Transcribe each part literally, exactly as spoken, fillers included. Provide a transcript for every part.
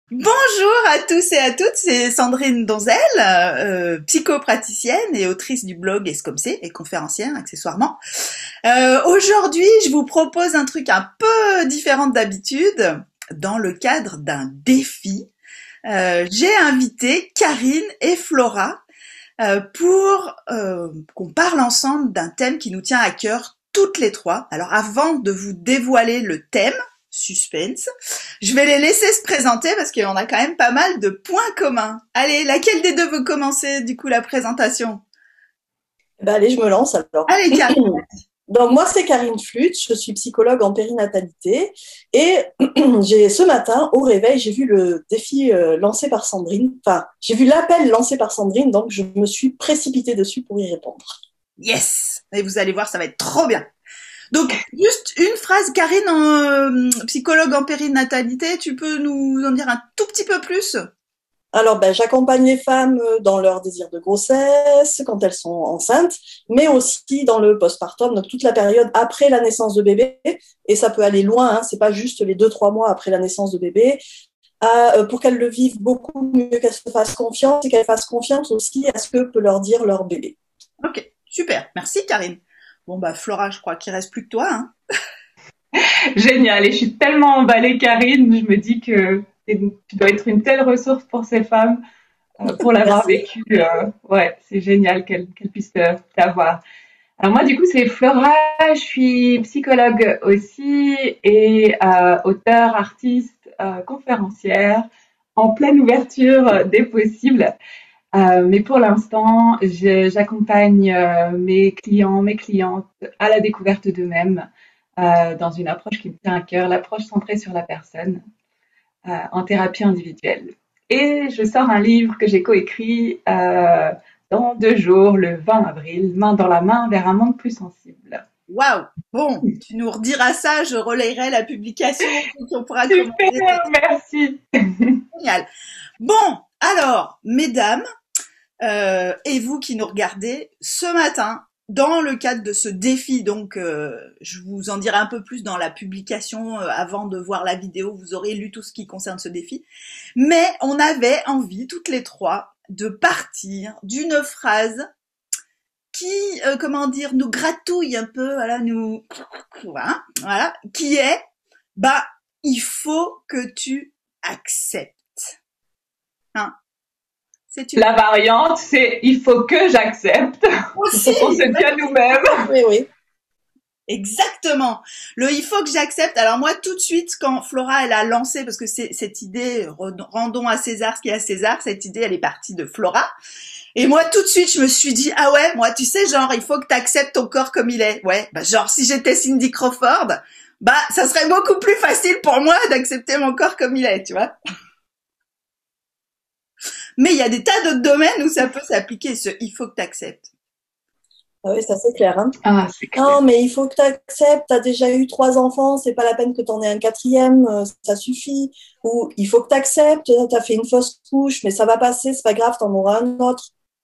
Bonjour à tous et à toutes, c'est Sandrine Donzel, euh, psychopraticienne et autrice du blog Est-ce comme c'est et conférencière accessoirement. Euh, aujourd'hui, je vous propose un truc un peu différent d'habitude dans le cadre d'un défi. Euh, j'ai invité Karine et Flora euh, pour euh, qu'on parle ensemble d'un thème qui nous tient à cœur toutes les trois. Alors avant de vous dévoiler le thème, suspense, je vais les laisser se présenter parce qu'on a quand même pas mal de points communs. Allez, laquelle des deux veut commencer du coup la présentation? Ben allez, je me lance alors. Allez, Karine. Donc moi c'est Karine Flutz, je suis psychologue en périnatalité et j'ai ce matin au réveil j'ai vu le défi euh, lancé par Sandrine, enfin j'ai vu l'appel lancé par Sandrine, donc je me suis précipitée dessus pour y répondre. Yes. Et vous allez voir, ça va être trop bien. Donc, juste une phrase, Karine, en, euh, psychologue en périnatalité, tu peux nous en dire un tout petit peu plus? Alors ben j'accompagne les femmes dans leur désir de grossesse, quand elles sont enceintes, mais aussi dans le postpartum, donc toute la période après la naissance de bébé, et ça peut aller loin, hein, c'est pas juste les deux trois mois après la naissance de bébé, à, euh, pour qu'elles le vivent beaucoup mieux, qu'elles se fassent confiance et qu'elles fassent confiance aussi à ce que peut leur dire leur bébé. Ok, super, merci Karine. Bon bah Flora, je crois qu'il reste plus que toi. Hein. Génial, et je suis tellement emballée Karine, je me dis que tu dois être une telle ressource pour ces femmes, euh, pour l'avoir vécu. Euh, ouais, c'est génial qu'elles qu'elles puissent t'avoir. Alors moi, du coup, c'est Flora, je suis psychologue aussi et euh, auteure, artiste, euh, conférencière, en pleine ouverture des possibles. Euh, mais pour l'instant, j'accompagne euh, mes clients, mes clientes à la découverte d'eux-mêmes euh, dans une approche qui me tient à cœur, l'approche centrée sur la personne euh, en thérapie individuelle. Et je sors un livre que j'ai coécrit euh, dans deux jours, le vingt avril, main dans la main vers un monde plus sensible. Waouh! Bon, tu nous rediras ça, je relayerai la publication, on pourra Super, commenter. Merci. Génial. Bon, alors, mesdames, euh, et vous qui nous regardez, ce matin, dans le cadre de ce défi, donc euh, je vous en dirai un peu plus dans la publication, euh, avant de voir la vidéo, vous aurez lu tout ce qui concerne ce défi, mais on avait envie, toutes les trois, de partir d'une phrase qui, euh, comment dire, nous gratouille un peu, voilà, nous, voilà, voilà, qui est, bah, il faut que tu acceptes. Hein? C'est une... La variante, c'est il faut que j'accepte. Aussi, on se dit à nous-mêmes. Oui, oui. Exactement. Le il faut que j'accepte. Alors moi, tout de suite, quand Flora, elle a lancé, parce que c'est cette idée, rendons à César ce qui est à César, cette idée, elle est partie de Flora. Et moi, tout de suite, je me suis dit, ah ouais, moi, tu sais, genre, il faut que tu acceptes ton corps comme il est. Ouais, bah genre, si j'étais Cindy Crawford, bah ça serait beaucoup plus facile pour moi d'accepter mon corps comme il est, tu vois. Mais il y a des tas d'autres domaines où ça peut s'appliquer, ce il faut que tu acceptes. Ah oui, ça c'est clair. Hein. Ah, c'est clair. Non, mais il faut que tu acceptes, tu as déjà eu trois enfants, c'est pas la peine que tu en aies un quatrième, ça suffit. Ou il faut que tu acceptes, tu as fait une fausse couche, mais ça va passer, c'est pas grave, tu en auras un autre.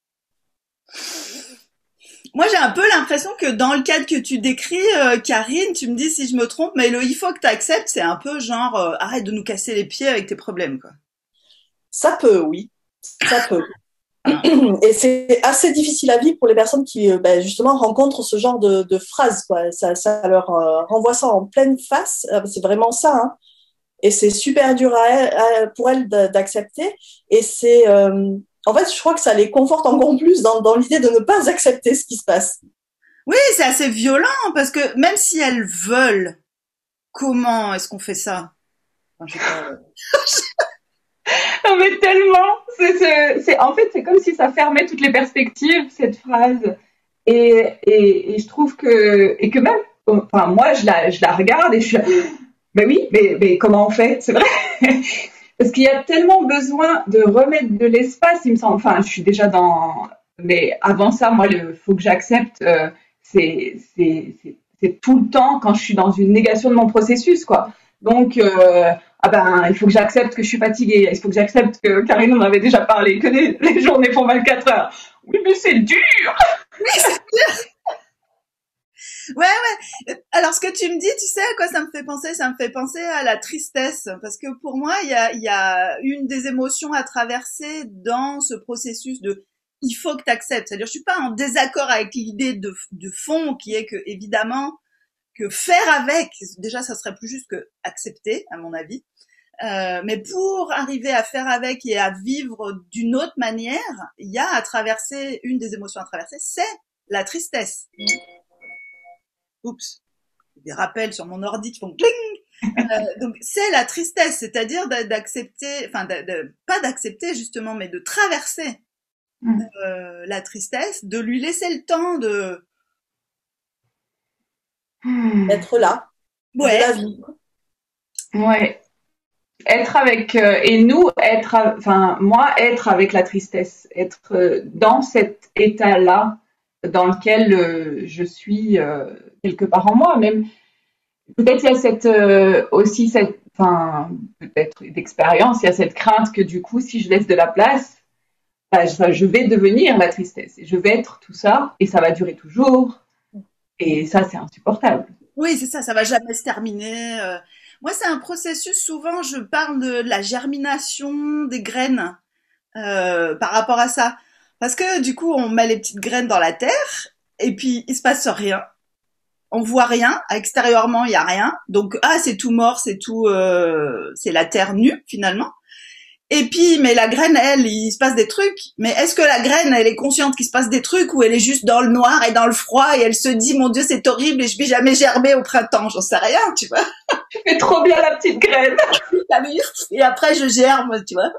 Moi, j'ai un peu l'impression que dans le cadre que tu décris, euh, Karine, tu me dis si je me trompe, mais le il faut que tu acceptes, c'est un peu genre euh, arrête de nous casser les pieds avec tes problèmes, quoi. Ça peut, oui, ça peut. Et c'est assez difficile à vivre pour les personnes qui, ben, justement, rencontrent ce genre de, de phrases, quoi. Ça, ça leur euh, renvoie ça en pleine face. C'est vraiment ça, hein. Et c'est super dur à elle, à, pour elles d'accepter. Et c'est, euh, en fait, je crois que ça les conforte encore plus dans, dans l'idée de ne pas accepter ce qui se passe. Oui, c'est assez violent parce que même si elles veulent, comment est-ce qu'on fait ça? Enfin, je sais pas. Non mais tellement, c'est, c'est, c'est, en fait c'est comme si ça fermait toutes les perspectives cette phrase et, et, et je trouve que et que même, enfin moi je la je la regarde et je suis, ben oui, mais mais comment on fait, c'est vrai parce qu'il y a tellement besoin de remettre de l'espace, il me semble. Enfin je suis déjà dans, mais avant ça moi le faut que j'accepte, euh, c'est c'est c'est c'est tout le temps quand je suis dans une négation de mon processus quoi. Donc euh, ah ben, il faut que j'accepte que je suis fatiguée, il faut que j'accepte que Karine en avait déjà parlé, que les, les journées font vingt-quatre heures. Oui, mais c'est dur. Oui, c'est dur. Ouais, ouais. Alors, ce que tu me dis, tu sais à quoi ça me fait penser? Ça me fait penser à la tristesse. Parce que pour moi, il y a, il y a une des émotions à traverser dans ce processus de il faut que tu acceptes. C'est-à-dire, je suis pas en désaccord avec l'idée de, de fond qui est que, évidemment, que faire avec, déjà, ça serait plus juste que accepter, à mon avis. Euh, mais pour arriver à faire avec et à vivre d'une autre manière, il y a à traverser, une des émotions à traverser, c'est la tristesse. Oups, des rappels sur mon ordi qui font cling. Euh, donc c'est la tristesse, c'est-à-dire d'accepter, enfin de, de, pas d'accepter justement, mais de traverser euh, la tristesse, de lui laisser le temps de être là, ouais, de la vie. Ouais. Être avec euh, et nous être, enfin moi être avec la tristesse, être euh, dans cet état-là dans lequel euh, je suis euh, quelque part en moi. Même peut-être il y a cette euh, aussi cette, enfin peut-être d'expérience, il y a cette crainte que du coup si je laisse de la place, bah, je, je vais devenir la tristesse et je vais être tout ça et ça va durer toujours et ça c'est insupportable. Oui, c'est ça, ça va jamais se terminer. Euh, moi, c'est un processus, souvent, je parle de la germination des graines euh, par rapport à ça. Parce que du coup, on met les petites graines dans la terre et puis il se passe rien. On voit rien, extérieurement, il y a rien. Donc, ah, c'est tout mort, c'est tout, euh, c'est la terre nue, finalement. Et puis, mais la graine, elle, il se passe des trucs. Mais est-ce que la graine, elle est consciente qu'il se passe des trucs ou elle est juste dans le noir et dans le froid et elle se dit, mon Dieu, c'est horrible et je vais jamais germer au printemps. J'en sais rien, tu vois. Tu fais trop bien la petite graine. Et après, je germe, tu vois.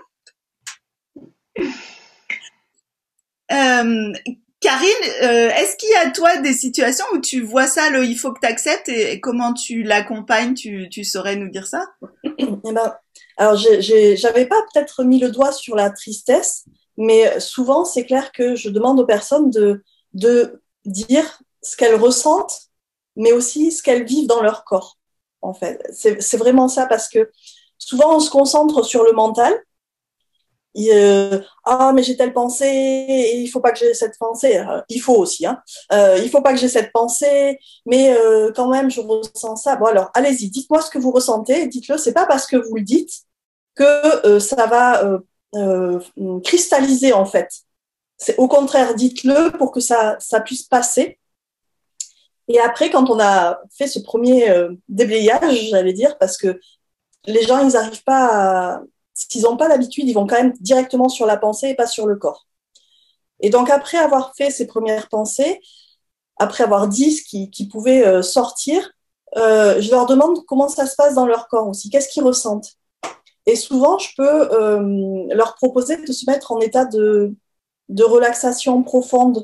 Euh, Karine, euh, est-ce qu'il y a, toi, des situations où tu vois ça, le il faut que tu acceptes et, et comment tu l'accompagnes, tu, tu saurais nous dire ça? Eh ben, alors, j'ai- j'ai- j'avais pas peut-être mis le doigt sur la tristesse, mais souvent, c'est clair que je demande aux personnes de, de dire ce qu'elles ressentent, mais aussi ce qu'elles vivent dans leur corps, en fait. C'est, c'est vraiment ça, parce que souvent, on se concentre sur le mental. Il, euh, ah, mais j'ai telle pensée, et il faut pas que j'ai cette pensée. Euh, il faut aussi, hein. Euh, il faut pas que j'ai cette pensée, mais euh, quand même, je ressens ça. Bon, alors, allez-y, dites-moi ce que vous ressentez, dites-le. C'est pas parce que vous le dites que euh, ça va euh, euh, cristalliser, en fait. C'est au contraire, dites-le pour que ça, ça puisse passer. Et après, quand on a fait ce premier euh, déblayage, j'allais dire, parce que les gens, ils n'arrivent pas à... S'ils n'ont pas l'habitude, ils vont quand même directement sur la pensée et pas sur le corps. Et donc, après avoir fait ces premières pensées, après avoir dit ce qui, qui pouvait euh, sortir, euh, je leur demande comment ça se passe dans leur corps aussi, qu'est-ce qu'ils ressentent. Et souvent, je peux euh, leur proposer de se mettre en état de, de relaxation profonde.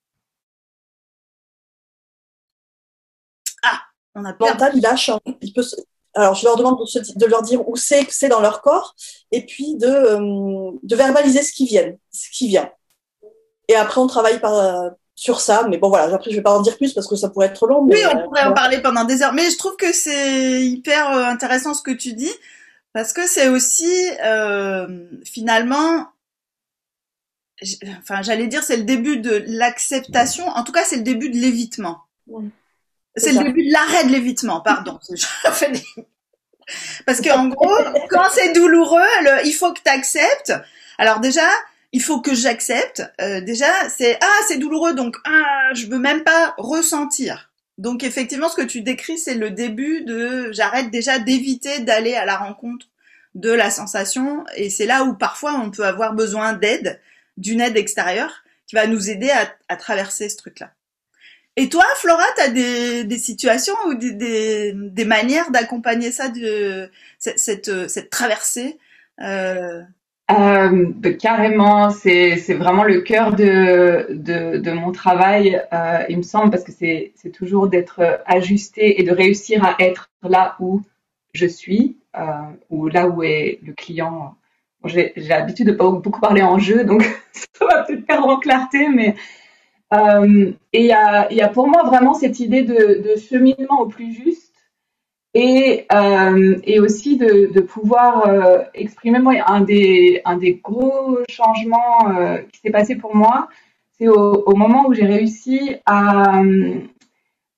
Ah, on a Le mental, il lâche. Hein. Il peut se... Alors, je leur demande de, se, de leur dire où c'est que c'est dans leur corps et puis de, euh, de verbaliser ce qui vient, ce qui vient. Et après, on travaille par, sur ça. Mais bon, voilà, après, je vais pas en dire plus parce que ça pourrait être long. Mais, oui, on pourrait euh, en parler pendant des heures. Mais je trouve que c'est hyper euh, intéressant ce que tu dis parce que c'est aussi, euh, finalement, j- enfin, j'allais dire, c'est le début de l'acceptation. En tout cas, c'est le début de l'évitement. ouais, C'est c'est le ça. début de l'arrêt de l'évitement, pardon. Je fais des- Parce que en gros, quand c'est douloureux, le, il faut que tu acceptes. Alors déjà, il faut que j'accepte. Euh, déjà, c'est ah, c'est douloureux, donc ah, je veux même pas ressentir. Donc effectivement, ce que tu décris, c'est le début de j'arrête déjà d'éviter d'aller à la rencontre de la sensation, et c'est là où parfois on peut avoir besoin d'aide, d'une aide extérieure qui va nous aider à, à traverser ce truc-là. Et toi, Flora, t'as des, des situations ou des, des, des manières d'accompagner ça, de cette, cette, cette traversée euh... Euh, bah, carrément, c'est c'est vraiment le cœur de de, de mon travail, euh, il me semble, parce que c'est c'est toujours d'être ajusté et de réussir à être là où je suis, euh, ou là où est le client. Bon, j'ai j'ai l'habitude de pas beaucoup parler en jeu, donc ça va peut-être perdre en clarté, mais euh, et il y a il y a pour moi vraiment cette idée de de cheminement au plus juste. Et, euh, et aussi de, de pouvoir euh, exprimer, moi, un des, un des gros changements euh, qui s'est passé pour moi, c'est au, au moment où j'ai réussi à,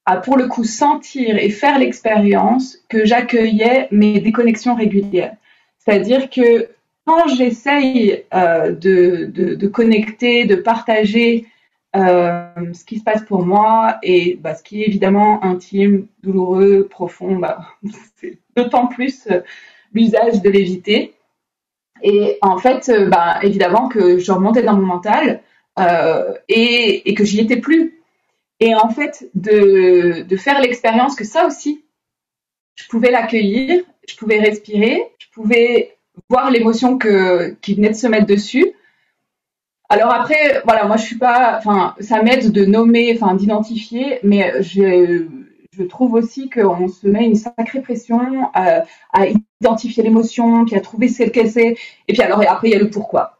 à pour le coup sentir et faire l'expérience que j'accueillais mes déconnexions régulières. C'est-à-dire que quand j'essaye euh, de, de, de connecter, de partager euh, ce qui se passe pour moi et bah, ce qui est évidemment intime, douloureux, profond, bah, c'est d'autant plus euh, l'usage de l'éviter. Et en fait, euh, bah, évidemment que je remontais dans mon mental euh, et, et que j'y étais plus. Et en fait, de, de faire l'expérience que ça aussi, je pouvais l'accueillir, je pouvais respirer, je pouvais voir l'émotion que, qui venait de se mettre dessus. Alors après, voilà, moi je suis pas, enfin, ça m'aide de nommer, enfin, d'identifier, mais je, je trouve aussi qu'on se met une sacrée pression à, à identifier l'émotion, puis à trouver ce qu'elle c'est, et puis alors après il y a le pourquoi.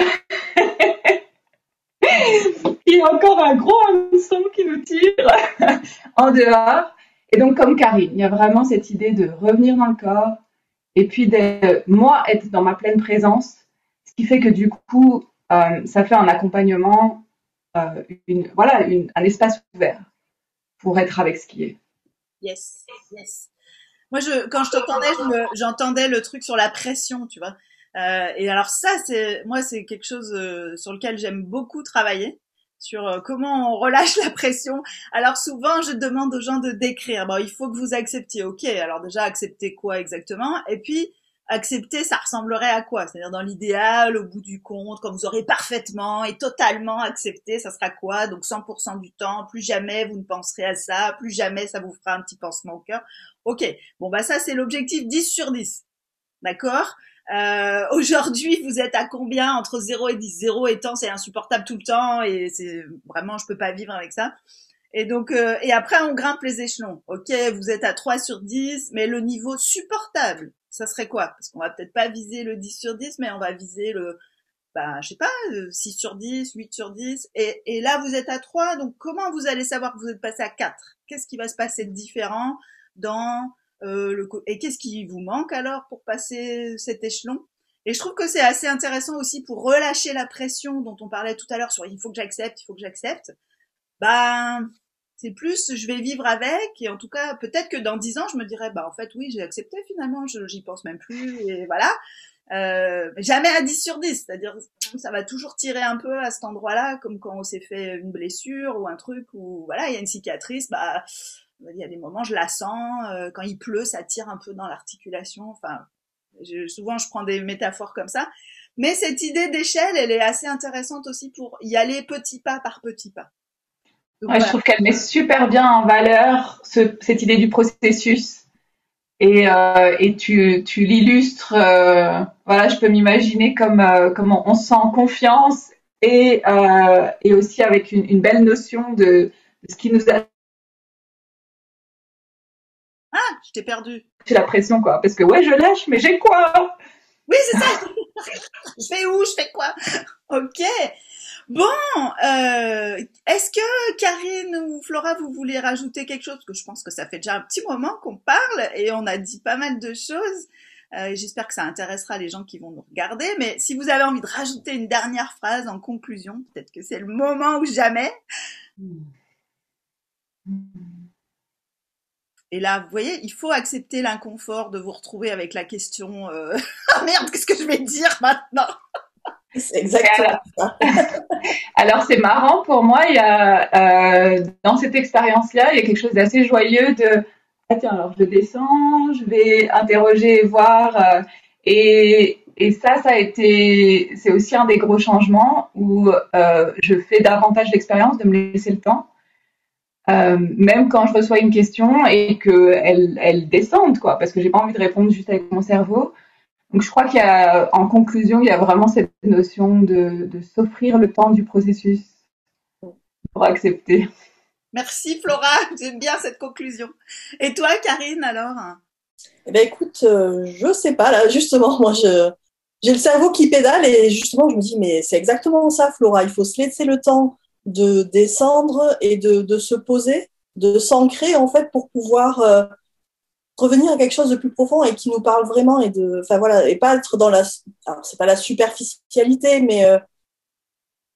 Il y a encore un gros hameçon qui nous tire en dehors. Et donc, comme Karine, il y a vraiment cette idée de revenir dans le corps et puis de, moi, être dans ma pleine présence, ce qui fait que du coup, euh, ça fait un accompagnement, euh, une, voilà, une, un espace ouvert pour être avec ce qui est. Yes, yes. Moi, je, quand je t'entendais, je me- j'entendais le truc sur la pression, tu vois. Euh, et alors ça, c'est, moi, c'est quelque chose euh, sur lequel j'aime beaucoup travailler, sur euh, comment on relâche la pression. Alors souvent, je demande aux gens de décrire. Bon, il faut que vous acceptiez. Ok, alors déjà, accepter quoi exactement? Et puis, accepter, ça ressemblerait à quoi? C'est-à-dire dans l'idéal, au bout du compte, quand vous aurez parfaitement et totalement accepté, ça sera quoi? Donc cent pour cent du temps, plus jamais vous ne penserez à ça, plus jamais ça vous fera un petit pansement au cœur. Ok, bon bah ça c'est l'objectif dix sur dix. D'accord. Euh, Aujourd'hui, vous êtes à combien entre zéro et dix? Zéro étant c'est insupportable tout le temps et c'est vraiment je peux pas vivre avec ça. Et donc euh, et après on grimpe les échelons. Ok, vous êtes à trois sur dix, mais le niveau supportable, ça serait quoi? Parce qu'on va peut-être pas viser le dix sur dix, mais on va viser le bah je sais pas euh, six sur dix, huit sur dix. Et, et là vous êtes à trois, donc comment vous allez savoir que vous êtes passé à quatre? Qu'est-ce qui va se passer de différent dans euh, le co- et qu'est-ce qui vous manque alors pour passer cet échelon? Et je trouve que c'est assez intéressant aussi pour relâcher la pression dont on parlait tout à l'heure sur il faut que j'accepte, il faut que j'accepte. Ben c'est plus je vais vivre avec et en tout cas peut-être que dans dix ans je me dirais bah en fait oui j'ai accepté finalement je j'y pense même plus et voilà. Euh, mais jamais à dix sur dix, c'est-à-dire ça va toujours tirer un peu à cet endroit-là, comme quand on s'est fait une blessure ou un truc où voilà, il y a une cicatrice, bah il y a des moments je la sens, euh, quand il pleut, ça tire un peu dans l'articulation. Enfin, je, souvent je prends des métaphores comme ça. Mais cette idée d'échelle, elle est assez intéressante aussi pour y aller petit pas par petit pas. Donc, Ouais, je voilà. trouve qu'elle met super bien en valeur ce, cette idée du processus. Et, euh, et tu, tu l'illustres, euh, voilà, je peux m'imaginer comme, euh, comme on, on se sent en confiance et, euh, et aussi avec une, une belle notion de, de ce qui nous a Ah, je t'ai perdu. fait la pression, quoi. Parce que ouais, je lâche, mais j'ai quoi? Oui, c'est ça. Je fais où? Je fais quoi? Ok. Bon, euh, est-ce que Karine ou Flora, vous voulez rajouter quelque chose? Parce que je pense que ça fait déjà un petit moment qu'on parle et on a dit pas mal de choses. Euh, J'espère que ça intéressera les gens qui vont nous regarder. Mais si vous avez envie de rajouter une dernière phrase en conclusion, peut-être que c'est le moment ou jamais. Et là, vous voyez, il faut accepter l'inconfort de vous retrouver avec la question euh... ah merde, qu'est-ce que je vais dire maintenant? C'est exactement ça. Alors c'est marrant pour moi, il y a euh, dans cette expérience-là, il y a quelque chose d'assez joyeux de ah tiens alors je descends, je vais interroger et voir euh, et et ça ça a été c'est aussi un des gros changements où euh, je fais davantage d'expérience de me laisser le temps. Euh, même quand je reçois une question et que elle, elle descende quoi, parce que j'ai pas envie de répondre juste avec mon cerveau. Donc je crois qu'il y a, en conclusion, il y a vraiment cette notion de, de s'offrir le temps du processus pour accepter. Merci Flora, j'aime bien cette conclusion. Et toi, Karine, alors? Eh ben écoute, euh, je sais pas là justement, moi je j'ai le cerveau qui pédale et justement je me dis mais c'est exactement ça, Flora. Il faut se laisser le temps de descendre et de, de se poser, de s'ancrer en fait pour pouvoir euh, revenir à quelque chose de plus profond et qui nous parle vraiment et de, enfin voilà, et pas être dans la, alors c'est pas la superficialité, mais euh,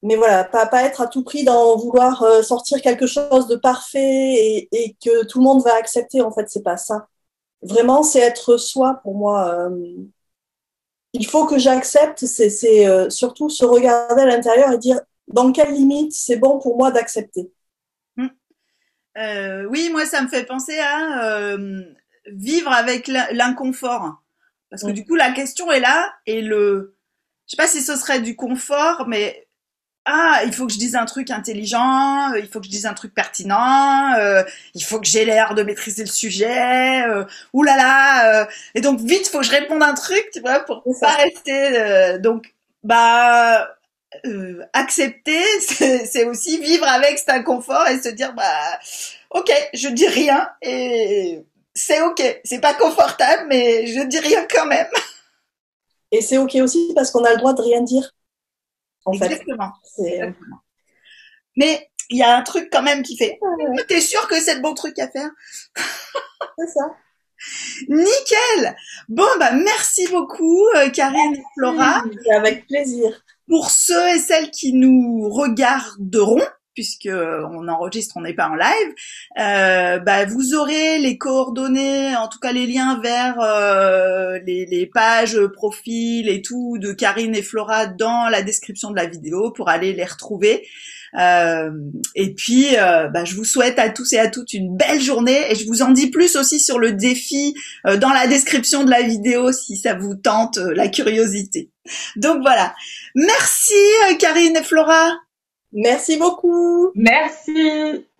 mais voilà, pas, pas être à tout prix dans vouloir euh, sortir quelque chose de parfait et, et que tout le monde va accepter. En fait, c'est pas ça. Vraiment, c'est être soi pour moi. Euh, il faut que j'accepte, c'est, c'est euh, surtout se regarder à l'intérieur et dire dans quelle limite c'est bon pour moi d'accepter. Mmh. Euh, oui, moi, ça me fait penser à euh, vivre avec l'inconfort. Parce que Mmh. du coup, la question est là et le, je sais pas si ce serait du confort, mais ah, il faut que je dise un truc intelligent, euh, il faut que je dise un truc pertinent, euh, il faut que j'ai l'air de maîtriser le sujet, euh, ouh là là, euh, et donc vite, faut que je réponde un truc, tu vois, pour C'est pas ça. rester. Euh, donc, bah, euh, accepter, c'est c'est aussi vivre avec cet inconfort et se dire, bah, ok, je dis rien et c'est ok, c'est pas confortable, mais je dis rien quand même. Et c'est OK aussi parce qu'on a le droit de rien dire, en fait. Exactement. C'est, Exactement. Mais il y a un truc quand même qui fait. ouais, T'es sûr que c'est le bon truc à faire? c'est ça. Nickel. Bon bah merci beaucoup euh, Karine et Flora. C'est avec plaisir. Pour ceux et celles qui nous regarderont, puisque on enregistre, on n'est pas en live, euh, bah vous aurez les coordonnées, en tout cas les liens vers euh, les, les pages profil et tout de Karine et Flora dans la description de la vidéo pour aller les retrouver. Euh, et puis, euh, bah, je vous souhaite à tous et à toutes une belle journée et je vous en dis plus aussi sur le défi euh, dans la description de la vidéo si ça vous tente euh, la curiosité. Donc voilà. Merci euh, Karine et Flora. Merci beaucoup. Merci.